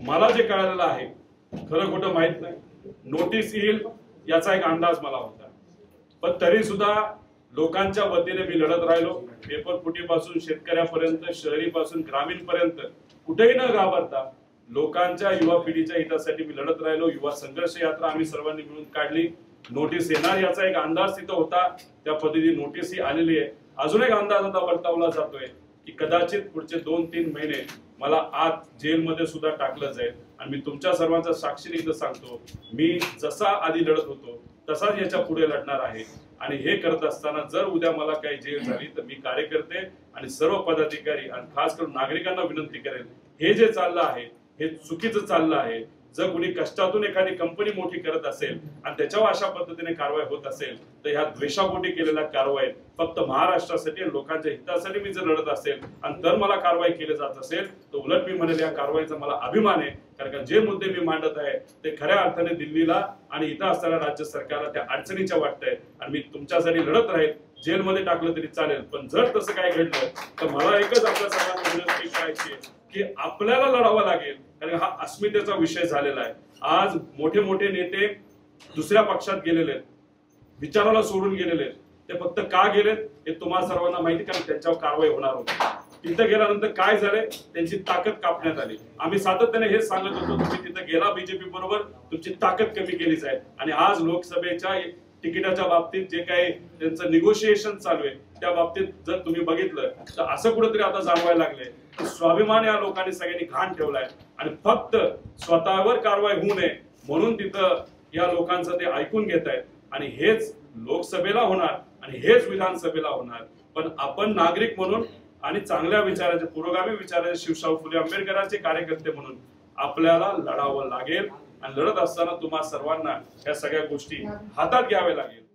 मला जे कळालेलं आहे खरं खोटं माहित नाही, नोटीस येईल याचा एक अंदाज मला होता, पण तरी सुद्धा लोकांच्या वतीने मी लढत राहिलो. पेपर फुटीपासून शेतकऱ्यापर्यंत, शहरीपासून ग्रामीण पर्यंत कुठेही न घाबरता लोकांच्या युवा पिढीच्या हितासाठी मी लढत राहिलो. युवा संघर्ष यात्रा आम्ही सर्वांनी मिळून काढली. नोटीस येणार याचा एक अंदाज तिथं होता, त्या पद्धतीने नोटीस ही आलेली आहे. अजून एक अंदाज आता वर्तवला जातोय की कदाचित पुढचे 2-3 महिने मला आत जेलमध्ये सुद्धा टाकलं जाईल. आणि मी तुमच्या सर्वांचा साक्षीने इथं सांगतो, मी जसा आधी लढत होतो तसाच याच्या पुढे लढणार आहे. आणि हे करत असताना जर उद्या मला काही जेल झाली तर मी कार्यकर्ते आणि सर्व पदाधिकारी आणि खास करून नागरिकांना विनंती करेन, हे जे चाललं आहे हे चुकीचं चाललं आहे. जर कुणी कष्टातून एखादी कंपनी मोठी करत असेल आणि त्याच्यावर अशा पद्धतीने कारवाई होत असेल तर ह्या द्वेषापोटी केलेल्या कारवाई फक्त महाराष्ट्रासाठी आणि लोकांच्या हितासाठी मी जर लढत असेल आणि तर मला कारवाई केली जात असेल तर उलट मी म्हणेल या कारवाईचा मला अभिमान आहे. कारण जे मुद्दे मी मांडत आहे ते खऱ्या अर्थाने दिल्लीला आणि इथं असताना राज्य सरकारला त्या अडचणीच्या वाटतंय. आणि मी तुमच्यासाठी लढत राहील. जेलमध्ये टाकलं तरी चालेल, पण जर तसं काय घडलं तर मला एकच आपल्या सर्वांना विनंती करायची आहे की आपल्याला लढावं लागेल. कारण हा अस्मितेचा विषय झालेला आहे. आज मोठे मोठे नेते दुसऱ्या पक्षात गेलेले आहेत, विचाराला सोडून गेलेले आहेत. ते फक्त का गेलेत हे तुम्हाला सर्वांना माहिती, कारण त्यांच्यावर कारवाई होणार होती. तिथं गेल्यानंतर काय झालंय, त्यांची ताकद कापण्यात आली. आम्ही सातत्याने हेच सांगत होतो, तुम्ही तिथं गेला बीजेपी बरोबर, तुमची ताकद कमी केली जाईल. आणि आज लोकसभेच्या तिकिटाच्या बाबतीत जे काही त्यांचं निगोशिएशन चालू आहे त्या बाबतीत जर तुम्ही बघितलं तर असं कुठेतरी आता जाणवायला लागले की स्वाभिमान या लोकांनी सगळ्यांनी घाण ठेवलाय आणि फक्त स्वतःवर कारवाई होऊ नये म्हणून तिथं या लोकांचं ते ऐकून घेत आहेत. आणि हेच लोकसभेला होणार आणि हेच विधानसभेला होणार. पण आपण नागरिक म्हणून आणि चांगल्या विचाराचे, पुरोगामी विचाराचे, शिवशाहू फुले आंबेडकरांचे कार्यकर्ते म्हणून आपल्याला लढावं लागेल. आणि लढत असताना तुम्हा सर्वांना या सगळ्या गोष्टी हातात घ्याव्या लागेल.